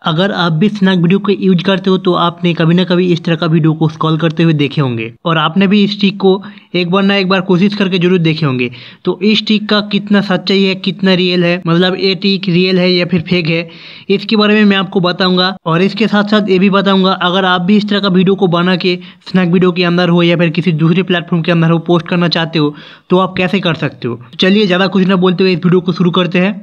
अगर आप भी स्नैक वीडियो को यूज करते हो तो आपने कभी ना कभी इस तरह का वीडियो को स्क्रॉल करते हुए देखे होंगे और आपने भी इस ट्रिक को एक बार ना एक बार कोशिश करके जरूर देखे होंगे। तो इस ट्रिक का कितना सच्चाई है, कितना रियल है, मतलब ये ट्रिक रियल है या फिर फेक है, इसके बारे में मैं आपको बताऊंगा। और इसके साथ साथ ये भी बताऊंगा अगर आप भी इस तरह का वीडियो को बना के स्नैक वीडियो के अंदर हो या फिर किसी दूसरे प्लेटफॉर्म के अंदर हो पोस्ट करना चाहते हो तो आप कैसे कर सकते हो। चलिए ज़्यादा कुछ ना बोलते हुए इस वीडियो को शुरू करते हैं।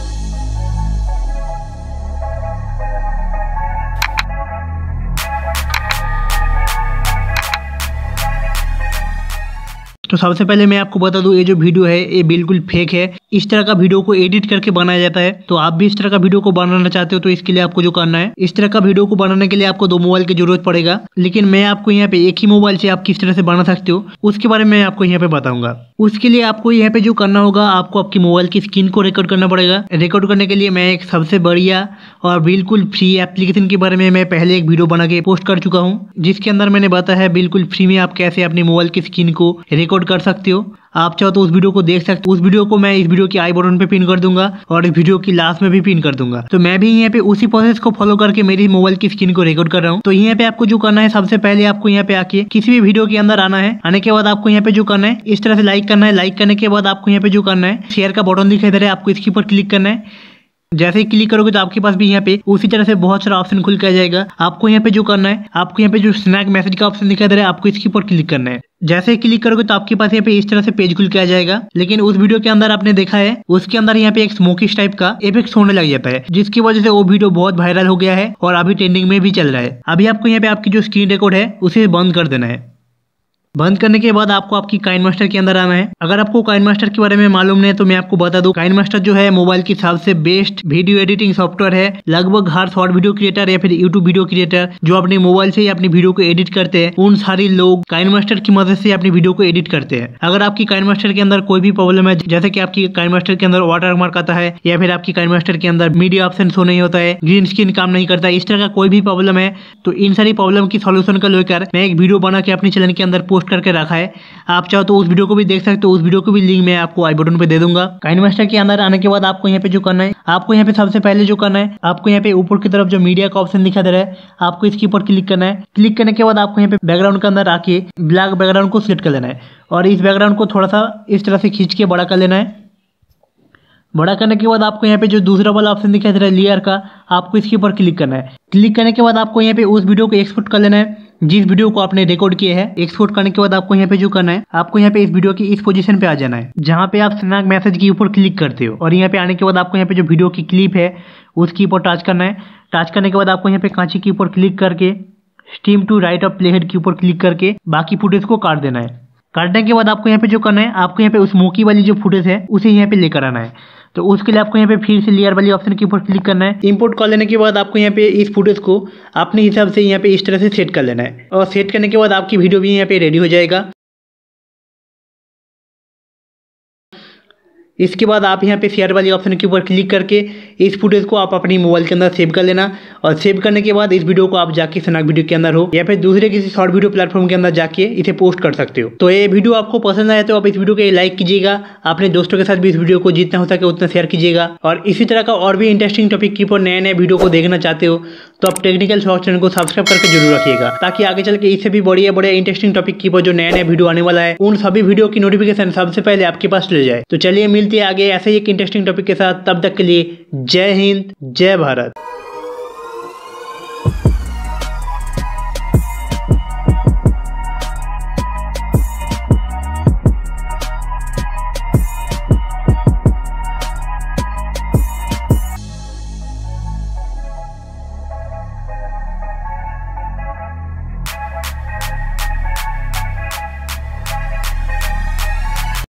तो सबसे पहले मैं आपको बता दूं ये जो वीडियो है ये बिल्कुल फेक है। इस तरह का वीडियो को एडिट करके बनाया जाता है। तो आप भी इस तरह का वीडियो को बनाना चाहते हो तो इसके लिए आपको जो करना है, इस तरह का वीडियो को बनाने के लिए आपको 2 मोबाइल की जरूरत पड़ेगा, लेकिन मैं आपको यहाँ पे एक ही मोबाइल से आप किस तरह से बना सकते हो उसके बारे में आपको यहाँ पे बताऊंगा। उसके लिए आपको यहाँ पे जो करना होगा, आपको आपकी मोबाइल की स्क्रीन को रिकॉर्ड करना पड़ेगा। रिकॉर्ड करने के लिए मैं एक सबसे बढ़िया और बिल्कुल फ्री एप्लीकेशन के बारे में मैं पहले एक वीडियो बना के पोस्ट कर चुका हूँ, जिसके अंदर मैंने बताया है बिल्कुल फ्री में आप कैसे अपनी मोबाइल की स्क्रीन को रिकॉर्ड कर सकते हो। आप चाहो तो उस वीडियो को देख सकते हो। उस वीडियो को मैं इस वीडियो की आई बटन पे पिन कर दूंगा और इस वीडियो की लास्ट में भी पिन कर दूंगा। तो मैं भी यहाँ पे उसी प्रोसेस को फॉलो करके मेरी मोबाइल की स्क्रीन को रिकॉर्ड कर रहा हूँ। तो यहाँ पे आपको जो करना है, सबसे पहले आपको यहाँ पे आके किसी भी वीडियो के अंदर आना है। आने के बाद आपको यहाँ पे जो करना है, इस तरह से लाइक करना है। लाइक करने के बाद आपको यहाँ पे जो करना है, शेयर का बटन दिखाई दे रहा है, आपको इसके ऊपर क्लिक करना है। जैसे ही क्लिक करोगे तो आपके पास भी यहाँ पे उसी तरह से बहुत सारा ऑप्शन खुल के आ जाएगा। आपको यहाँ पे जो करना है, आपको यहाँ पे जो स्नैक मैसेज का ऑप्शन दिखाई दे रहा है, आपको इसके ऊपर क्लिक करना है। जैसे ही क्लिक करोगे तो आपके पास यहाँ पे इस तरह से पेज खुल के आ जाएगा। लेकिन उस वीडियो के अंदर आपने देखा है उसके अंदर यहाँ पे एक स्मोकिश टाइप का इफेक्ट होने लग जाता है, जिसकी वजह से वो वीडियो बहुत वायरल हो गया है और अभी ट्रेंडिंग में भी चल रहा है। अभी आपको यहाँ पे आपकी जो स्क्रीन रिकॉर्ड है उसे बंद कर देना है। बंद करने के बाद आपको आपकी काइनमास्टर के अंदर आना है। अगर आपको काइनमास्टर के बारे में मालूम नहीं है तो मैं आपको बता दूं, काइनमास्टर जो है मोबाइल की सबसे बेस्ट वीडियो एडिटिंग सॉफ्टवेयर है। लगभग हर शॉर्ट वीडियो क्रिएटर या फिर यूट्यूब वीडियो क्रिएटर जो अपने मोबाइल से ही अपनी वीडियो को एडिट करते हैं, उन सारे लोग काइनमास्टर की मदद से अपनी वीडियो को एडिट करते हैं। अगर आपकी काइनमास्टर के अंदर कोई भी प्रॉब्लम है, जैसे कि आपकी काइनमास्टर के अंदर वाटर मार्क आता है या फिर आपकी काइनमास्टर के अंदर मीडिया ऑप्शन शो नहीं होता है, ग्रीन स्क्रीन काम नहीं करता है, इस तरह का कोई भी प्रॉब्लम है, तो इन सारी प्रॉब्लम की सॉल्यूशन को लेकर मैं एक वीडियो बना के अपने चैनल के अंदर पोस्ट करके रखा है। आप चाहो तो उस वीडियो को भी देख सकते हो। उस वीडियो को भी लिंक मैं आपको आई बटन पे दे दूंगा। काइनमास्टर के अंदर आने के बाद आपको यहाँ पे जो करना है, आपको यहाँ पे सबसे पहले जो करना है, आपको यहाँ पे ऊपर की तरफ जो मीडिया का ऑप्शन दिखा दे रहा है, आपको इसके ऊपर क्लिक करना है। क्लिक करने के बाद आपको यहाँ पे बैकग्राउंड के अंदर आके ब्लैक बैकग्राउंड को सिलेक्ट कर लेना है और इस बैकग्राउंड को थोड़ा सा इस तरह से खींच के बड़ा कर लेना है। बड़ा करने के बाद आपको यहाँ पे जो दूसरा वाला ऑप्शन दिखाई दे रहा है लेयर का, आपको इसके ऊपर क्लिक करना है। क्लिक करने के बाद आपको यहाँ पे उस वीडियो को एक्सपोर्ट कर लेना है जिस वीडियो को आपने रिकॉर्ड किया है। एक्सपोर्ट करने के बाद आपको यहाँ पे जो करना है, आपको यहाँ पे इस वीडियो की इस पोजीशन पे आ जाना है जहाँ पे आप स्नैक मैसेज के ऊपर क्लिक करते हो। और यहाँ पे आने के बाद आपको यहाँ पे जो वीडियो की क्लिप है उसके ऊपर टच करना है। टच करने के बाद आपको यहाँ पे कांची के ऊपर क्लिक करके stream to right of playhead के ऊपर क्लिक करके बाकी फुटेज को काट देना है। काटने के बाद आपको यहाँ पे जो करना है, आपको यहाँ पे उस स्मोकी वाली जो फुटेज है उसे यहाँ पे लेकर आना है। तो उसके लिए आपको यहाँ पे फिर से लेयर वाली ऑप्शन के ऊपर क्लिक करना है। इंपोर्ट कर लेने के बाद आपको यहाँ पे इस फुटेज को अपने हिसाब से यहाँ पे इस तरह से सेट कर लेना है और सेट करने के बाद आपकी वीडियो भी यहाँ पे रेडी हो जाएगा। इसके बाद आप यहाँ पे शेयर वाली ऑप्शन के ऊपर क्लिक करके इस फुटेज को आप अपनी मोबाइल के अंदर सेव कर लेना और सेव करने के बाद इस वीडियो को आप जाके स्नैक वीडियो के अंदर हो या फिर दूसरे किसी शॉर्ट वीडियो प्लेटफॉर्म के अंदर जाके इसे पोस्ट कर सकते हो। तो ये वीडियो आपको पसंद आया तो आप इस वीडियो को लाइक कीजिएगा, अपने दोस्तों के साथ भी इस वीडियो को जितना हो सके उतना शेयर कीजिएगा। और इसी तरह का और भी इंटरेस्टिंग टॉपिक के ऊपर नए नए वीडियो को देखना चाहते हो तो आप टेक्निकल शॉर्ट चैनल को सब्सक्राइब करके जरूर रखिएगा, ताकि आगे चल के इससे भी बढ़िया इंटरेस्टिंग टॉपिक के ऊपर जो नया नया वीडियो आने वाला है उन सभी वीडियो की नोटिफिकेशन सबसे पहले आपके पास चले जाए। तो चलिए मिलते हैं आगे ऐसे ही एक इंटरेस्टिंग टॉपिक के साथ। तब तक के लिए जय हिंद, जय भारत।